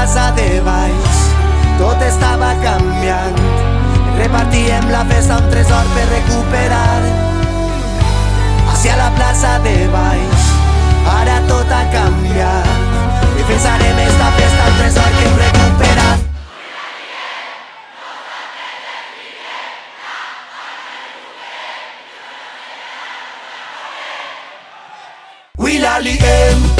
plaça de Valls tot estava canviant. Repartíem la festa un tresor per recuperar. Hacia la plaça de Valls ara tot ha canviat. Defensarem esta festa, un tresor que hem recuperat. Avui la liguem